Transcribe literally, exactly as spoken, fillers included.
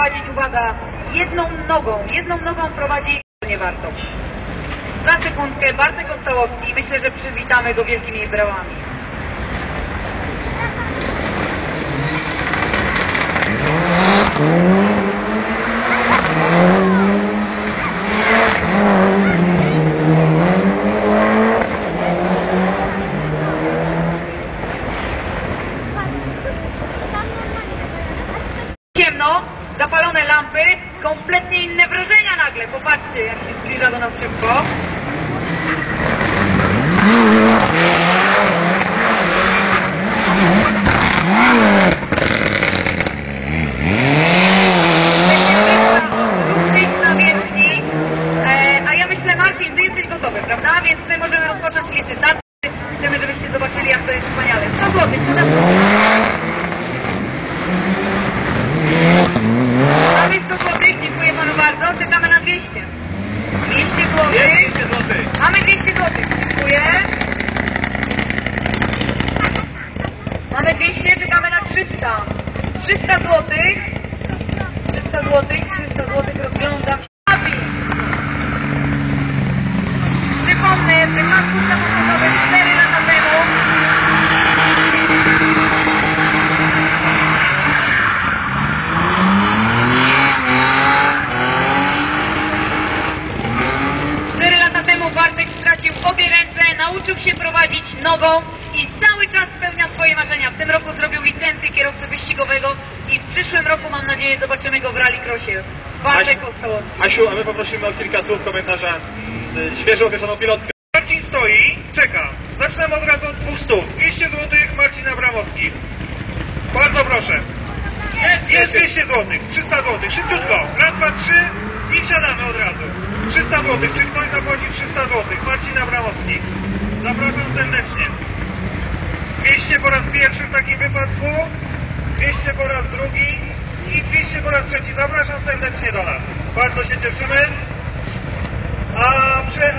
prowadzić, uwaga, jedną nogą, jedną nogą prowadzi, nie warto. Za sekundkę Bartek Ostałowski, myślę, że przywitamy go wielkimi brawami. Ciemno, zapalone lampy, kompletnie inne wrażenia nagle. Popatrzcie, jak się zbliża do nas szybko. Na wierzchni, e, a ja myślę, Marcin, ty jesteś gotowy, prawda? Więc my możemy rozpocząć licytację. Chcemy, żebyście zobaczyli, jak to jest wspaniale. sto złotych, sto Mamy sto złotych, dziękuję panu bardzo. Czekamy na dwieście. dwieście złotych. Mamy dwieście złotych, dziękuję. Mamy dwieście, czekamy na trzysta. trzysta złotych. trzysta złotych, trzysta złotych rozglądam. Przypomnę, że masku samochodowy cztery lata temu cztery lata temu Bartek stracił obie ręce, nauczył się prowadzić nogą i cały czas spełnia swoje marzenia. W tym roku zrobił licencję kierowcy wyścigowego i w przyszłym roku, mam nadzieję, zobaczymy go w rallycrossie. Bartek Ostałowski. Asiu, a my poprosimy o kilka słów komentarza y, świeżo opieczoną pilotkę. Marcin stoi, czeka. Zacznę od razu od dwóch stów. dwieście złotych Marcin Abramowski. Bardzo proszę. Jest, jest dwieście złotych, trzysta złotych, szybciutko. Raz, dwa, trzy i wsiadamy od razu. trzysta złotych, czy ktoś zapłaci trzysta złotych? Marcin Abramowski. Zapraszam serdecznie. dwieście po raz pierwszy w takim wypadku, dwieście po raz drugi i dwieście po raz trzeci. Zapraszam serdecznie do nas. Bardzo się cieszymy. A prze